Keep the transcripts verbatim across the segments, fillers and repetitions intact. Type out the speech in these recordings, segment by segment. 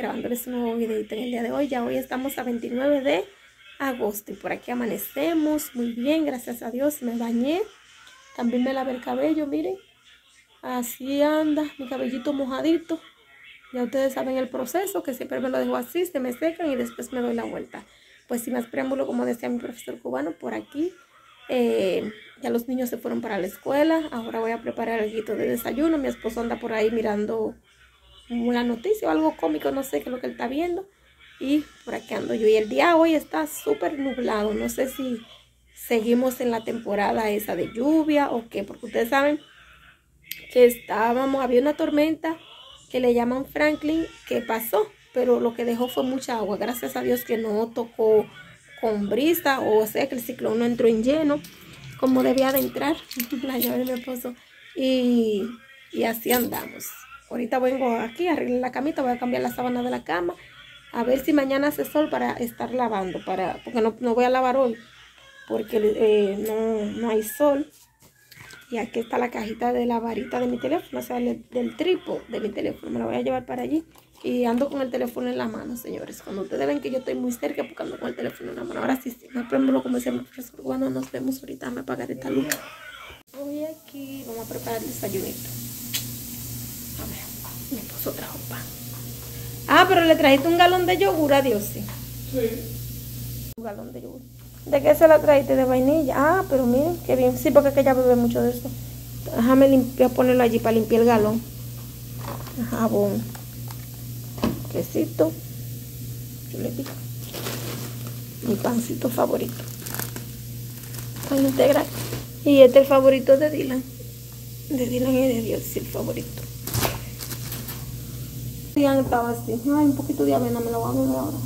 grabándoles un nuevo videito en el día de hoy. Ya hoy estamos a veintinueve de agosto y por aquí amanecemos muy bien, gracias a Dios. Me bañé, también me lavé el cabello, miren. Así anda, mi cabellito mojadito. Ya ustedes saben el proceso, que siempre me lo dejo así, se me secan y después me doy la vuelta. Pues sin más preámbulo, como decía mi profesor cubano, por aquí eh, ya los niños se fueron para la escuela. Ahora voy a preparar algo de desayuno. Mi esposo anda por ahí mirando una noticia o algo cómico, no sé qué es lo que él está viendo. Y por aquí ando yo. Y el día hoy está súper nublado. No sé si seguimos en la temporada esa de lluvia o qué, porque ustedes saben que estábamos, había una tormenta que le llaman Franklin, que pasó, pero lo que dejó fue mucha agua. Gracias a Dios que no tocó con brisa, o sea que el ciclón no entró en lleno como debía de entrar. La llave de mi esposo. Y, y así andamos. Ahorita vengo aquí a arreglar la camita, voy a cambiar la sábana de la cama, a ver si mañana hace sol para estar lavando, para porque no, no voy a lavar hoy, porque eh, no, no hay sol. Y aquí está la cajita de la varita de mi teléfono, o sea, del, del trípode de mi teléfono. Me la voy a llevar para allí. Y ando con el teléfono en la mano, señores. Cuando ustedes ven que yo estoy muy cerca, porque ando con el teléfono en la mano. Ahora sí, sí, me preámbulo, como decía mi profesor. Cuando nos vemos ahorita, me apagaré esta luz. Hoy aquí vamos a preparar el desayunito. A ver, mi esposo trajo pan. Ah, pero le trajiste un galón de yogur a Dios, sí. Sí. Un galón de yogur. ¿De qué se la trajiste? De vainilla. Ah, pero miren, qué bien. Sí, porque es que ella bebe mucho de eso. Déjame limpiar, ponerlo allí para limpiar el galón. Jabón. Quesito. Chuletito. Mi pancito favorito. Pan integral. Y este es el favorito de Dylan. De Dylan y de Dios, el favorito. Dylan estaba así. Ay, un poquito de avena, me lo voy a beber ahora.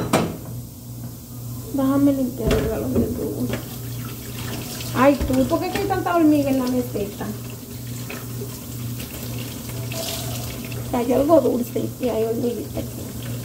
Déjame limpiar el galón de yogur. Ay, tú, ¿por qué hay tanta hormiga en la meseta? Hay algo dulce y hay hormiguita aquí.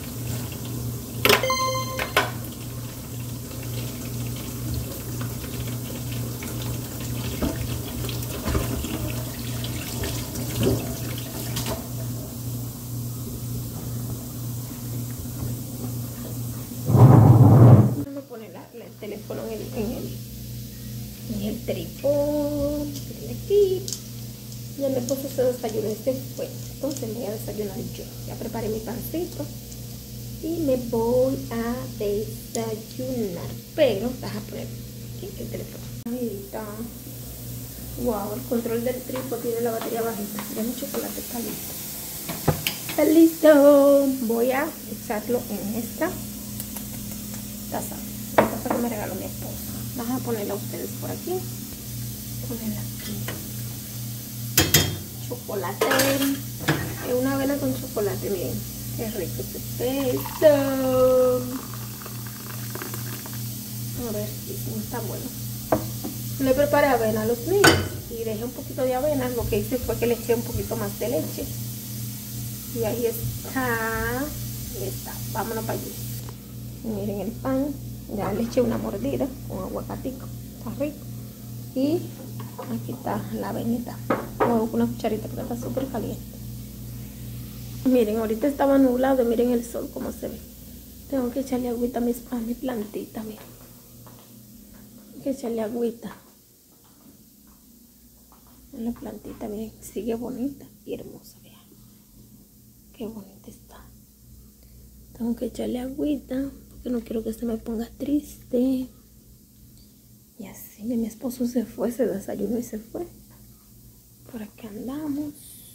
Vamos a poner la, la, el teléfono en el, en el, en el trípode. Aquí. Ya mi esposo se desayunó y se fue. Entonces me voy a desayunar yo. Ya preparé mi pancito y me voy a desayunar. Pero déjame poner aquí el teléfono. Ahí está. Wow, el control del trípode tiene la batería bajita. Ya mi chocolate está listo. Está listo. Voy a echarlo en esta taza. La taza que me regaló mi esposo. Vamos a ponerla a ustedes por aquí. Ponerla aquí. Chocolate, es una avena con chocolate, miren, qué rico este peso. A ver si no está bueno. Le preparé avena a los niños y dejé un poquito de avena. Lo que hice fue que le eché un poquito más de leche. Y ahí está, ahí está, vámonos para allí. Miren el pan, ya le eché una mordida con aguacatico, está rico. Y aquí está la avenita. Voy con una cucharita porque está súper caliente. Miren, ahorita estaba nublado. Miren el sol como se ve. Tengo que echarle agüita a, mis, a mi plantita. Miren. Tengo que echarle agüita a la plantita. Miren, sigue bonita y hermosa. Vean. Qué bonita está. Tengo que echarle agüita porque no quiero que se me ponga triste. Y así, ya mi esposo se fue, se desayunó y se fue. Por aquí andamos.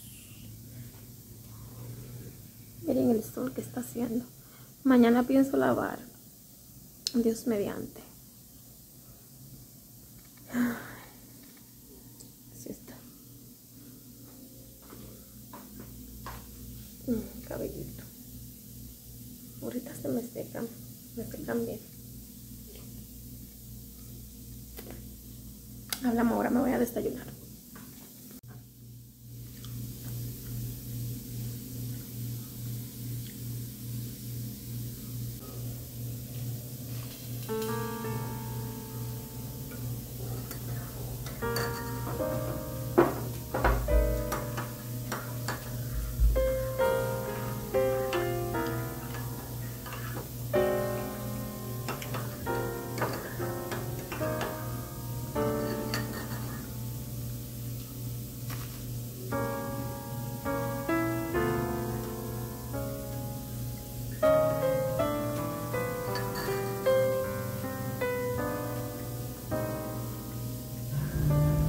Miren el sol que está haciendo. Mañana pienso lavar. Dios mediante. Así está. Mm, cabellito. Ahorita se me secan. Me secan bien. Hablamos ahora, me voy a desayunar.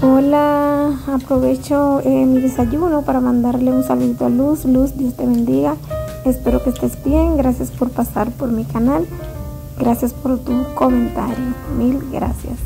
Hola, aprovecho eh, mi desayuno para mandarle un saludito a Luz. Luz, Dios te bendiga. Espero que estés bien. Gracias por pasar por mi canal. Gracias por tu comentario. Mil gracias.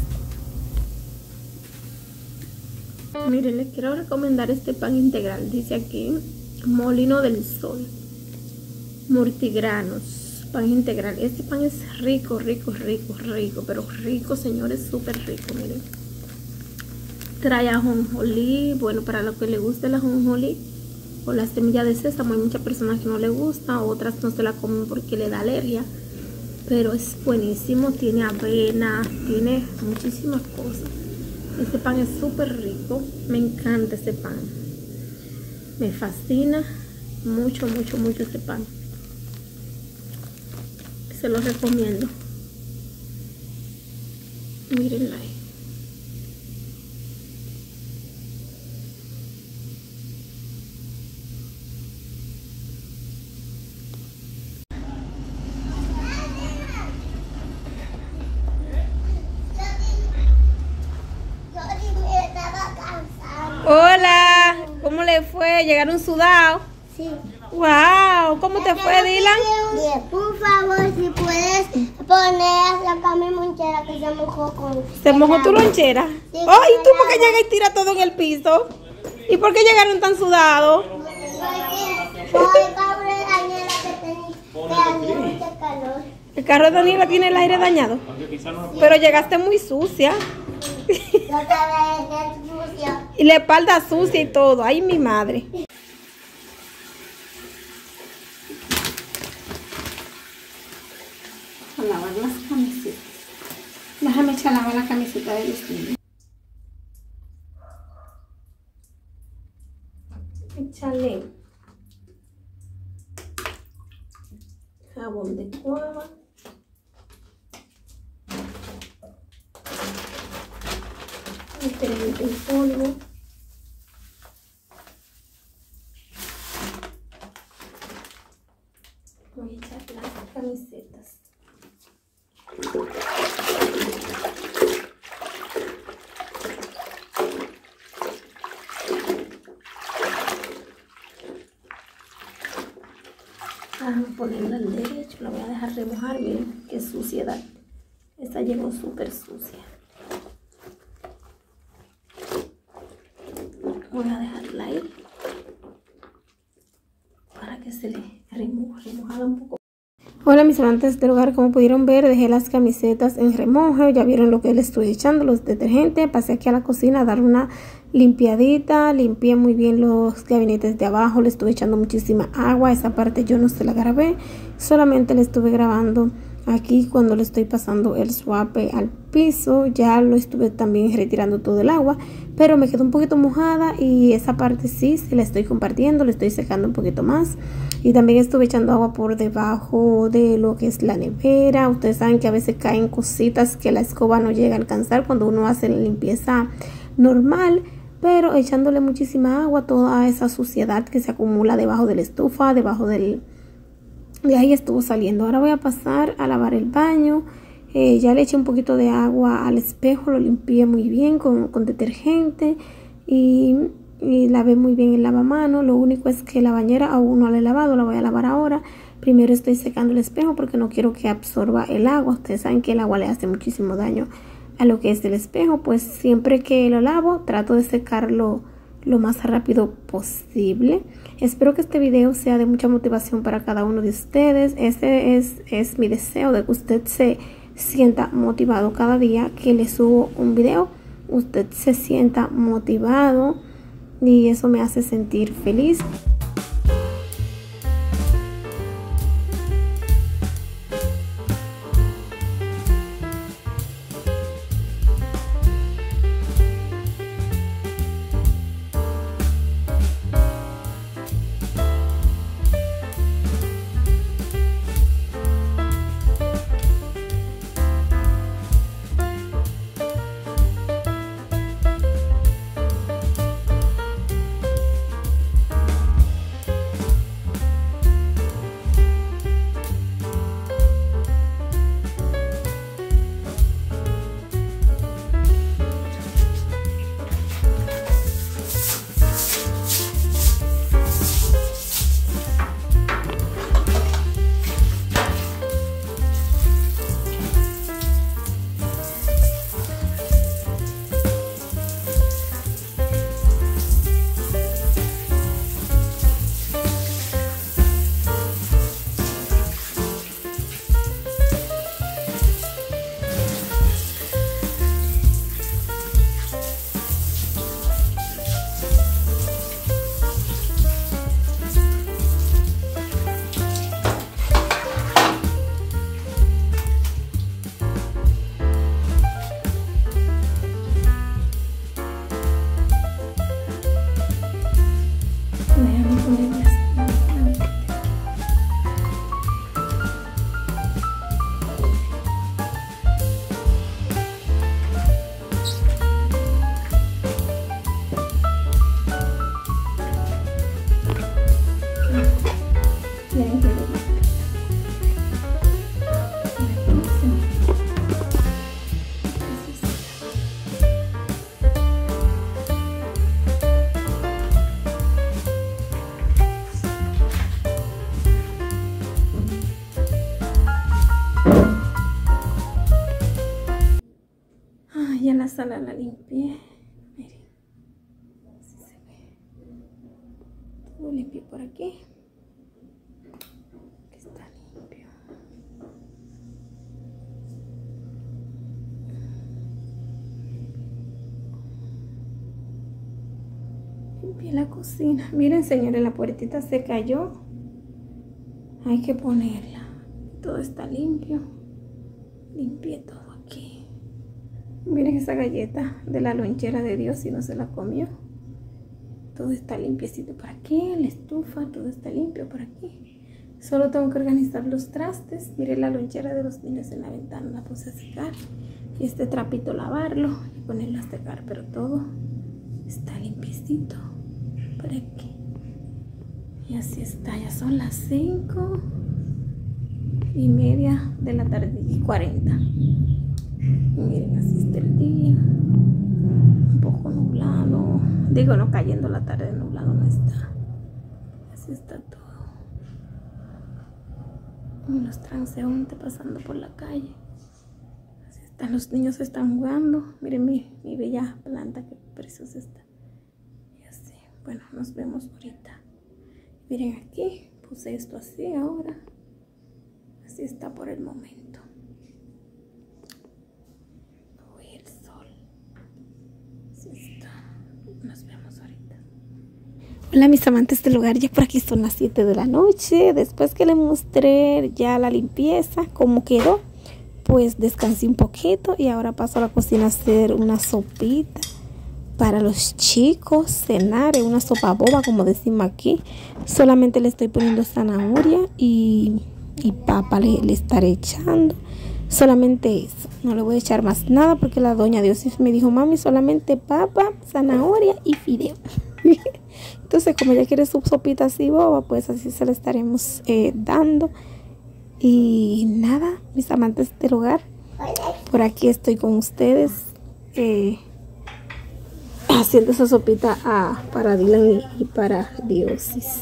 Mire, les quiero recomendar este pan integral. Dice aquí, Molino del Sol. Multigranos. Pan integral. Este pan es rico, rico, rico, rico. Pero rico, señores, súper rico. Miren. Trae ajonjolí. Bueno, para los que les guste el ajonjolí o la semilla de sésamo, hay muchas personas que no les gusta, otras no se la comen porque le da alergia, pero es buenísimo. Tiene avena, tiene muchísimas cosas. Este pan es súper rico, me encanta este pan, me fascina mucho, mucho, mucho este pan. Se lo recomiendo. Mírenla ahí. Hola, ¿cómo le fue? ¿Llegaron sudados? Sí. Wow, ¿cómo te fue, Dylan? Bien, por favor, si puedes poner acá mi lonchera que se mojó con... ¿Se mojó tu lonchera? Sí, ¡Ay, tú por qué llegas y tira todo en el piso! ¿Y por qué llegaron tan sudados? Porque por el carro de Daniela que tenía mucho calor. El carro de Daniela tiene el aire dañado. Pero llegaste muy sucia. Yo te dejé sucia. Y la espalda sucia y todo. ¡Ay, mi madre! A lavar las camisetas. Déjame echar a lavar la camiseta de los niños. Échale jabón de cuava. Detergente en polvo. Voy a echar las camisetas. Vamos a ponerla al derecho, la voy a dejar remojar. Miren qué suciedad. Esta llegó súper sucia. Voy a dejarla ahí para que se le remoje, remojada un poco. Hola mis amantes del hogar, como pudieron ver dejé las camisetas en remojo. Ya vieron lo que le estoy echando, los detergentes. Pasé aquí a la cocina a dar una limpiadita, limpié muy bien los gabinetes de abajo, le estuve echando muchísima agua. Esa parte yo no se la grabé, solamente le estuve grabando aquí cuando le estoy pasando el suape al piso. Ya lo estuve también retirando todo el agua, pero me quedó un poquito mojada y esa parte sí se la estoy compartiendo, le estoy secando un poquito más. Y también estuve echando agua por debajo de lo que es la nevera. Ustedes saben que a veces caen cositas que la escoba no llega a alcanzar cuando uno hace la limpieza normal, pero echándole muchísima agua, toda esa suciedad que se acumula debajo de la estufa, debajo del... de ahí estuvo saliendo. Ahora voy a pasar a lavar el baño. Eh, ya le eché un poquito de agua al espejo, lo limpié muy bien con, con detergente y, y lavé muy bien el lavamanos. Lo único es que la bañera aún no la he lavado, la voy a lavar ahora. Primero estoy secando el espejo porque no quiero que absorba el agua. Ustedes saben que el agua le hace muchísimo daño a lo que es el espejo. Pues siempre que lo lavo trato de secarlo lo más rápido posible. Espero que este video sea de mucha motivación para cada uno de ustedes. Ese es, es mi deseo, de que usted se sienta motivado cada día que le subo un video. Usted se sienta motivado y eso me hace sentir feliz. sala la limpié. Miren, así se ve. Todo limpio por aquí. Está limpio. Limpié la cocina. Miren, señores, la puertita se cayó. Hay que ponerla. Todo está limpio. Limpié todo aquí. Miren esa galleta de la lonchera de Dios, si no se la comió. Todo está limpiecito por aquí. La estufa, todo está limpio por aquí. Solo tengo que organizar los trastes. Miren la lonchera de los niños en la ventana. La puse a secar. Y este trapito lavarlo y ponerlo a secar. Pero todo está limpiecito por aquí. Y así está. Ya son las cinco y media de la tarde y cuarenta. Miren, así está el día. Un poco nublado. Digo, no cayendo la tarde, nublado no está. Así está todo. Unos transeúntes pasando por la calle. Así están, los niños están jugando. Miren mi, mi bella planta, que preciosa está. Y así, bueno, nos vemos ahorita. Miren aquí, puse esto así ahora. Así está por el momento. Uy, el sol. Así está. Nos vemos ahorita. Hola mis amantes del hogar, ya por aquí son las siete de la noche. Después que les mostré ya la limpieza, cómo quedó, pues descansé un poquito y ahora paso a la cocina a hacer una sopita para los chicos, cenar, en una sopa boba como decimos aquí. Solamente le estoy poniendo zanahoria y, y papa le, le estaré echando. Solamente eso, no le voy a echar más nada porque la doña Dios me dijo, mami, solamente papa, zanahoria y fideo. Entonces, como ella quiere su sopita así boba, pues así se la estaremos eh, dando. Y nada, mis amantes del hogar, por aquí estoy con ustedes eh, haciendo esa sopita ah, para Dylan y, y para Diosis.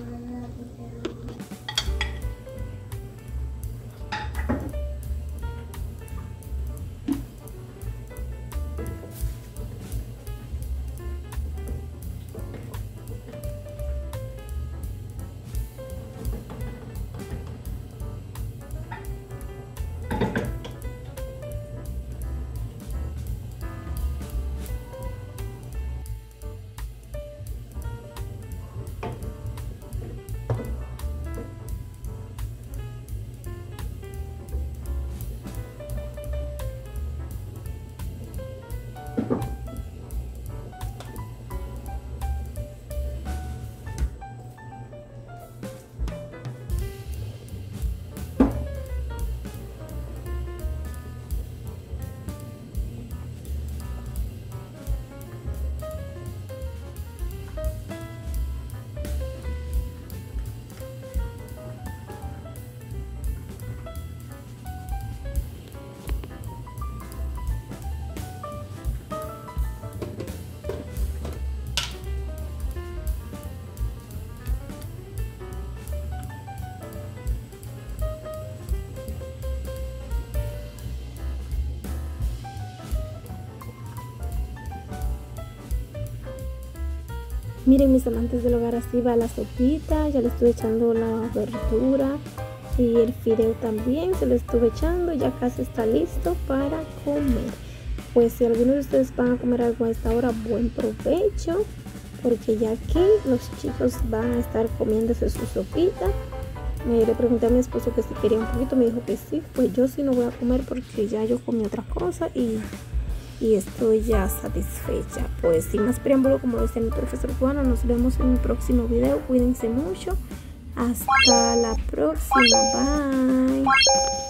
Miren mis amantes del hogar, así va la sopita. Ya le estuve echando la verdura y el fideo también se lo estuve echando. Ya casi está listo para comer. Pues si algunos de ustedes van a comer algo a esta hora, buen provecho, porque ya aquí los chicos van a estar comiéndose su sopita. Me le pregunté a mi esposo que si quería un poquito, me dijo que sí. Pues yo sí no voy a comer porque ya yo comí otra cosa y... y estoy ya satisfecha. Pues sin más preámbulo, como decía mi profesor Juana, nos vemos en un próximo video. Cuídense mucho. Hasta la próxima. Bye.